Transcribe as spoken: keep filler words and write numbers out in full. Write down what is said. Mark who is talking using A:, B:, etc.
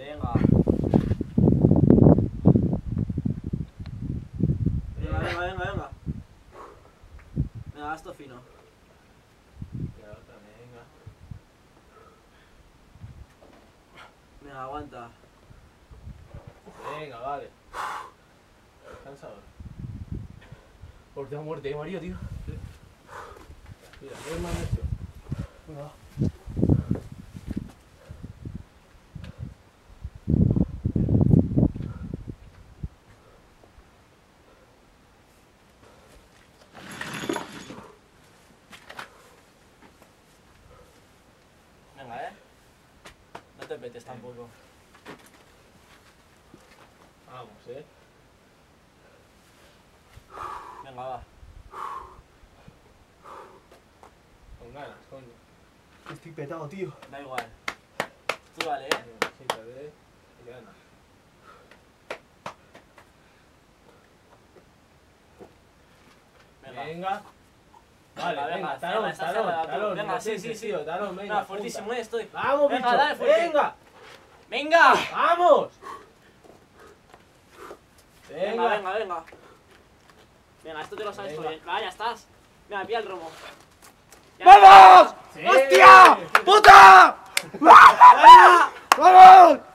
A: Venga. Venga, venga, venga, venga. Venga, esto fino.
B: La otra, venga.
A: Venga, aguanta.
B: Venga, vale. Descansa ahora. Por Dios, muerte, Mario, tío. Mira, ¿qué es más necio?
A: Venga, va. Venga, eh. No te metes tampoco.
B: Vamos, eh.
A: Venga, va.
B: Con ganas, coño.
C: Estoy petado, tío.
A: Da igual. Tú dale, eh.
B: Venga, siéntate y gana.
A: Venga.
B: Venga. Vale,
A: Venga,
B: venga,
A: venga,
B: talón,
A: cierra,
B: talón,
A: cierra, tú.
B: talón.
A: Venga, sí, sí, sí.
B: Tío, talón, venga.
A: Venga, fuertísimo,
B: punta.
A: eh, estoy.
B: Vamos,
A: Venga,
B: bicho.
A: dale, fuerte.
B: Venga.
A: ¡Venga!
B: Vamos.
A: Venga,
B: Venga.
A: venga, venga. Venga, esto te lo sabes tú
B: Venga.
A: bien. Va, ya estás. Venga, pilla el romo. Ya
C: ¡Vamos!
B: Sí.
C: ¡Hostia! ¡Puta! ¡Vamos!